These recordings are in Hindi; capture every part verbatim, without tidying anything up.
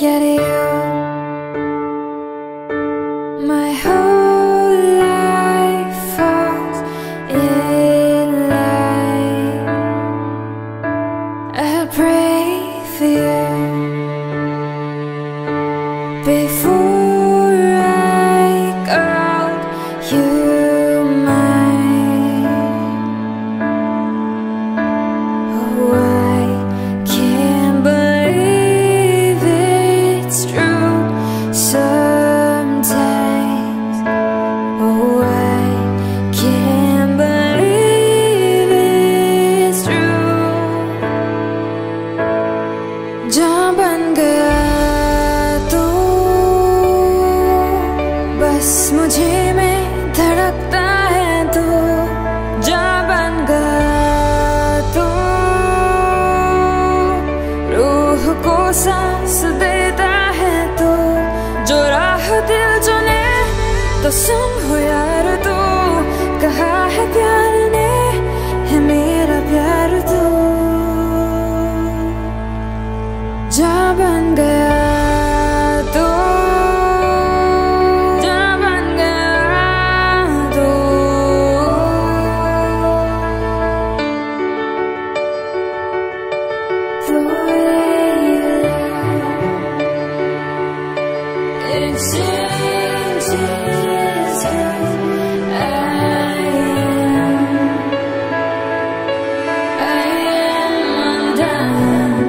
get you. My whole life falls in line. I pray for you before I call you mine. Oh, I can't believe it's true sometimes. Oh, I can't believe it's true. जान बन गया तू, बस मुझे में धड़कता है तू। जान बन गया तू, रूह को सांस देता है तू। जो राह दिल चुने तो सुन हो यार तू, कहा है प्यार ने है मेरा प्यार तू। जा बन गया तू, जा बन गया तू। The way you lie, it changes who I am. I am undone,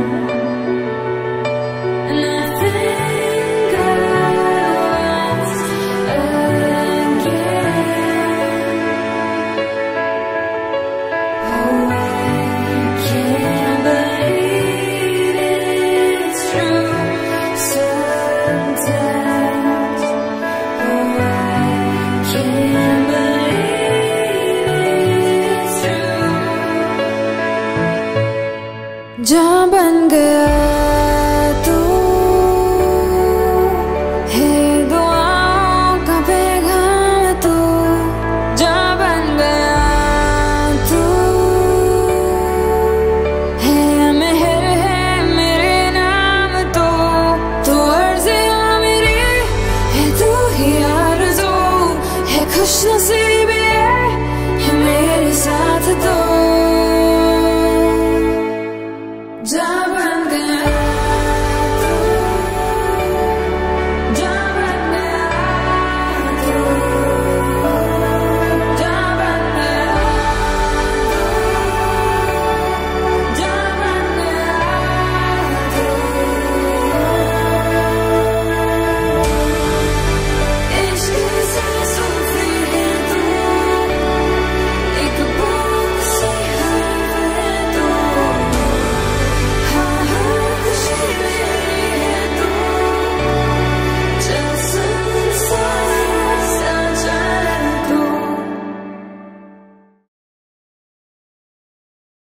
and I think I once again. Oh, I can't believe it's true sometimes. Oh, I can't believe it's true. जान बन गया तू, है दुआओं का पैगाम तू। जान बन गया तू, है मेहर है मेरे नाम तू। तू अर्ज़ियाँ मेरी है, तू ही आरज़ू है। खुश नसीबी है मेरे साथ तू।